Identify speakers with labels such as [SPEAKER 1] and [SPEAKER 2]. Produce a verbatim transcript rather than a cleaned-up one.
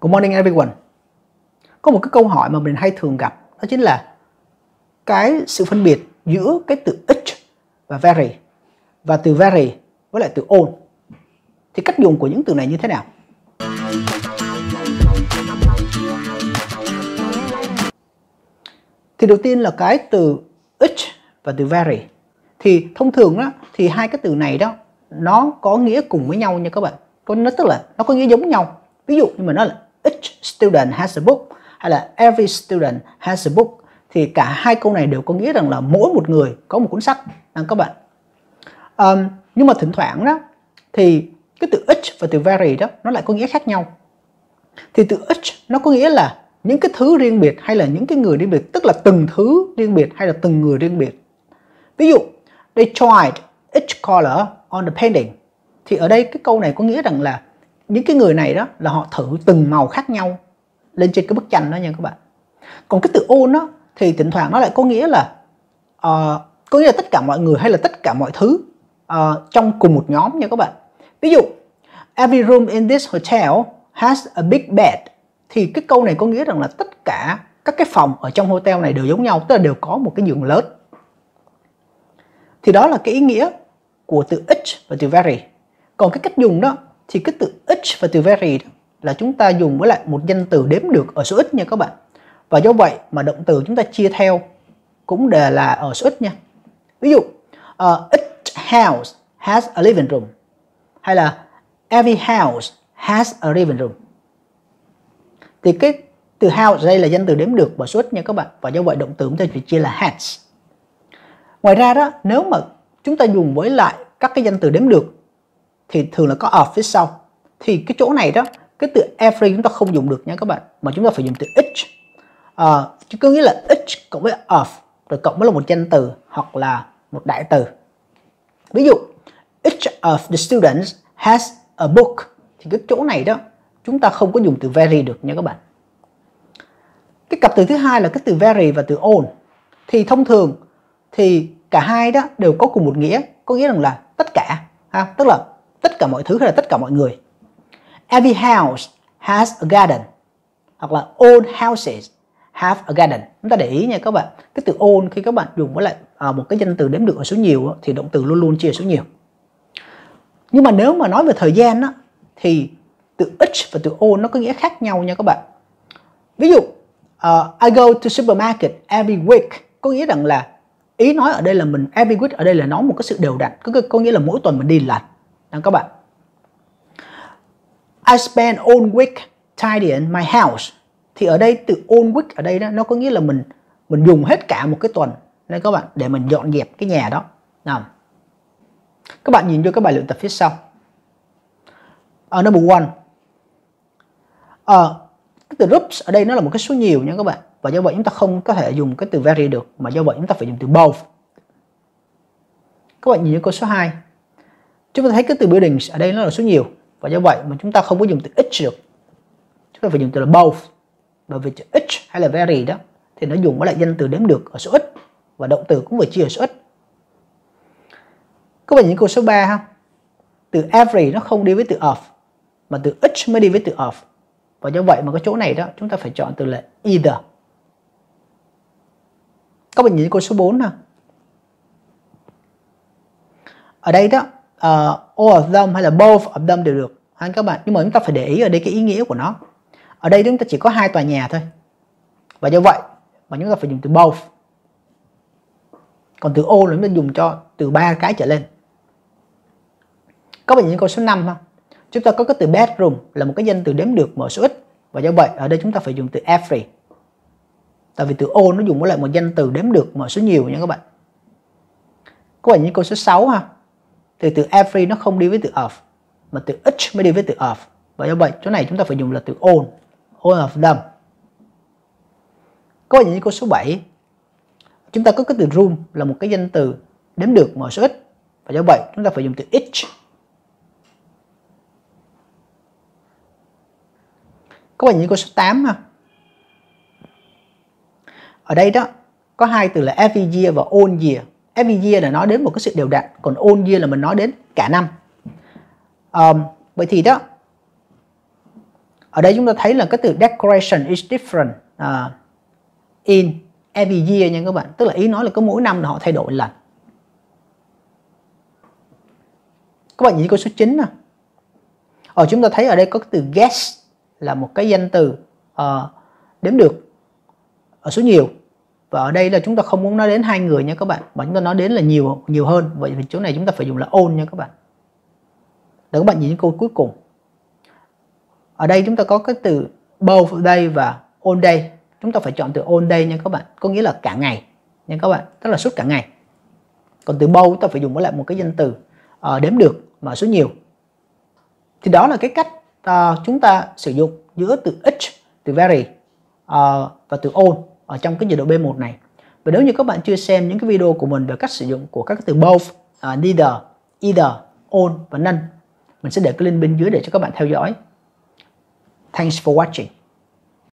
[SPEAKER 1] Good morning everyone. Có một cái câu hỏi mà mình hay thường gặp, đó chính là cái sự phân biệt giữa cái từ each và very, và từ very với lại từ all. Thì cách dùng của những từ này như thế nào? Thì đầu tiên là cái từ each và từ very. Thì thông thường đó, thì hai cái từ này đó nó có nghĩa cùng với nhau nha các bạn. Nó tức là nó có nghĩa giống nhau. Ví dụ như mà nói là each student has a book hay là every student has a book, thì cả hai câu này đều có nghĩa rằng là mỗi một người có một cuốn sách à, các bạn. Um, nhưng mà thỉnh thoảng đó thì cái từ each và từ very đó nó lại có nghĩa khác nhau. Thì từ each nó có nghĩa là những cái thứ riêng biệt hay là những cái người riêng biệt, tức là từng thứ riêng biệt hay là từng người riêng biệt. Ví dụ, they tried each color on the painting. Thì ở đây cái câu này có nghĩa rằng là những cái người này đó là họ thử từng màu khác nhau lên trên cái bức tranh đó nha các bạn. Còn cái từ all đó thì thỉnh thoảng nó lại có nghĩa là uh, có nghĩa là tất cả mọi người hay là tất cả mọi thứ uh, trong cùng một nhóm nha các bạn. Ví dụ, every room in this hotel has a big bed. Thì cái câu này có nghĩa rằng là tất cả các cái phòng ở trong hotel này đều giống nhau, tức là đều có một cái giường lớn. Thì đó là cái ý nghĩa của từ each và từ very. Còn cái cách dùng đó thì cái từ each và từ very đó là chúng ta dùng với lại một danh từ đếm được ở số ít nha các bạn. Và do vậy mà động từ chúng ta chia theo cũng đều là ở số ít nha. Ví dụ, uh, each house has a living room, hay là every house has a living room. Thì cái từ house đây là danh từ đếm được bởi số ít nha các bạn. Và do vậy động từ chúng ta chỉ chia là has. Ngoài ra đó, nếu mà chúng ta dùng với lại các cái danh từ đếm được thì thường là có of phía sau. Thì cái chỗ này đó, cái từ every chúng ta không dùng được nha các bạn, mà chúng ta phải dùng từ each. À, chứ có nghĩa là each cộng với of rồi cộng với là một danh từ hoặc là một đại từ. Ví dụ, each of the students has a book. Thì cái chỗ này đó chúng ta không có dùng từ very được nha các bạn. Cái cặp từ thứ hai là cái từ very và từ all. Thì thông thường thì cả hai đó đều có cùng một nghĩa, có nghĩa rằng là tất cả, ha? Tức là tất cả mọi thứ hay là tất cả mọi người. Every house has a garden, hoặc là all houses have a garden. Chúng ta để ý nha các bạn, cái từ all khi các bạn dùng với lại à, một cái danh từ đếm được ở số nhiều thì động từ luôn luôn chia số nhiều. Nhưng mà nếu mà nói về thời gian đó, thì từ each và từ all nó có nghĩa khác nhau nha các bạn. Ví dụ, uh, I go to supermarket every week, có nghĩa rằng là ý nói ở đây là mình every week ở đây là nói một cái sự đều đặn, có, có nghĩa là mỗi tuần mình đi lần đó các bạn. I spend all week tidying my house. Thì ở đây từ all week ở đây đó, nó có nghĩa là mình mình dùng hết cả một cái tuần nên các bạn để mình dọn dẹp cái nhà đó. Nào, các bạn nhìn vô cái bài luyện tập phía sau. Uh, number one, uh, cái từ groups ở đây nó là một cái số nhiều nha các bạn, và do vậy chúng ta không có thể dùng cái từ very được, mà do vậy chúng ta phải dùng từ both. Các bạn nhìn câu số hai, chúng ta thấy cái từ buildings ở đây nó là số nhiều, và do vậy mà chúng ta không có dùng từ each được, chúng ta phải dùng từ là both. Bởi vì từ each hay là very đó thì nó dùng với lại danh từ đếm được ở số ít, và động từ cũng phải chia ở số ít. Các bạn nhìn câu số ba ha, từ every nó không đi với từ of, mà từ each mới đi với từ of, và do vậy mà cái chỗ này đó chúng ta phải chọn từ là either. Các bạn nhìn câu số bốn ha, ở đây đó uh, all of them hay là both of them đều được ha các bạn, nhưng mà chúng ta phải để ý ở đây cái ý nghĩa của nó. Ở đây chúng ta chỉ có hai tòa nhà thôi, và do vậy mà chúng ta phải dùng từ both. Còn từ all là chúng ta dùng cho từ ba cái trở lên. Các bạn nhìn câu số năm ha, chúng ta có cái từ bedroom là một cái danh từ đếm được mà số ít, và do vậy ở đây chúng ta phải dùng từ every. Tại vì từ all nó dùng với lại một danh từ đếm được mà số nhiều nha các bạn. Các bạn nhìn câu số sáu ha, thì từ every nó không đi với từ of, mà từ each mới đi với từ of, và do vậy chỗ này chúng ta phải dùng là từ all, all of them. Các bạn nhìn câu số bảy, chúng ta có cái từ room là một cái danh từ đếm được mà số ít, và do vậy chúng ta phải dùng từ each. Các bạn nhìn câu số tám ha, ở đây đó có hai từ là every year và all year. Every year là nói đến một cái sự đều đặn, còn all year là mình nói đến cả năm. Um, vậy thì đó Ở đây chúng ta thấy là cái từ decoration is different uh, in every year nha các bạn. Tức là ý nói là có mỗi năm là họ thay đổi lần. Các bạn nhìn câu số chín nè. Ở chúng ta thấy ở đây có cái từ guess là một cái danh từ uh, đếm được ở số nhiều. Và ở đây là chúng ta không muốn nói đến hai người nha các bạn, mà chúng ta nói đến là nhiều nhiều hơn. Vậy thì chỗ này chúng ta phải dùng là on nha các bạn. Để các bạn nhìn câu cuối cùng. Ở đây chúng ta có cái từ both day và all day. Chúng ta phải chọn từ all day nha các bạn, có nghĩa là cả ngày nha các bạn, tức là suốt cả ngày. Còn từ both ta phải dùng với lại một cái danh từ uh, đếm được mà số nhiều. Thì đó là cái cách uh, chúng ta sử dụng giữa từ each, từ very uh, và từ all ở trong cái chế độ B một này. Và nếu như các bạn chưa xem những cái video của mình về cách sử dụng của các từ both, uh, neither, either, all và none, mình sẽ để cái link bên dưới để cho các bạn theo dõi. Thanks for watching.